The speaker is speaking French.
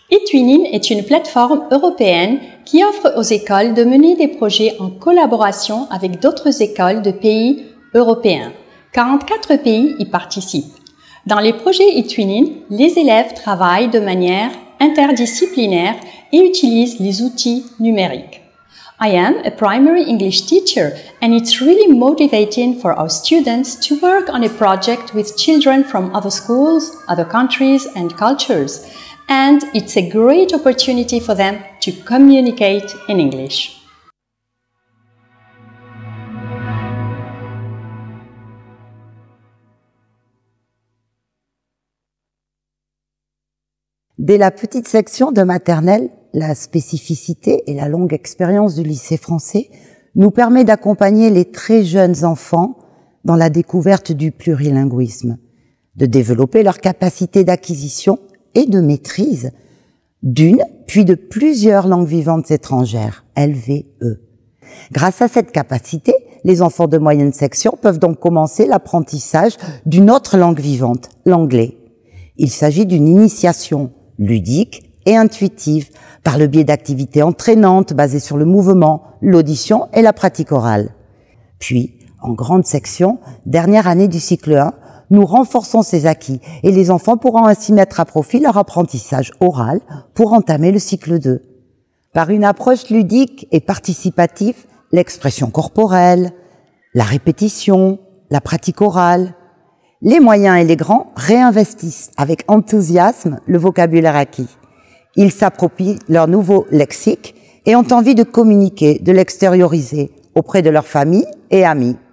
eTwinning est une plateforme européenne qui offre aux écoles de mener des projets en collaboration avec d'autres écoles de pays européens. 44 pays y participent. Dans les projets eTwinning, les élèves travaillent de manière interdisciplinaire et utilisent les outils numériques. I am a primary English teacher, and it's really motivating for our students to work on a project with children from other schools, other countries and cultures. And it's a great opportunity for them to communicate in English. Dès la petite section de maternelle, la spécificité et la longue expérience du lycée français nous permet d'accompagner les très jeunes enfants dans la découverte du plurilinguisme, de développer leur capacité d'acquisition et de maîtrise d'une, puis de plusieurs langues vivantes étrangères, LVE. Grâce à cette capacité, les enfants de moyenne section peuvent donc commencer l'apprentissage d'une autre langue vivante, l'anglais. Il s'agit d'une initiation ludique et intuitive par le biais d'activités entraînantes basées sur le mouvement, l'audition et la pratique orale. Puis, en grande section, dernière année du cycle 1, nous renforçons ces acquis et les enfants pourront ainsi mettre à profit leur apprentissage oral pour entamer le cycle 2. Par une approche ludique et participative, l'expression corporelle, la répétition, la pratique orale, les moyens et les grands réinvestissent avec enthousiasme le vocabulaire acquis. Ils s'approprient leur nouveau lexique et ont envie de communiquer, de l'extérioriser auprès de leurs familles et amis.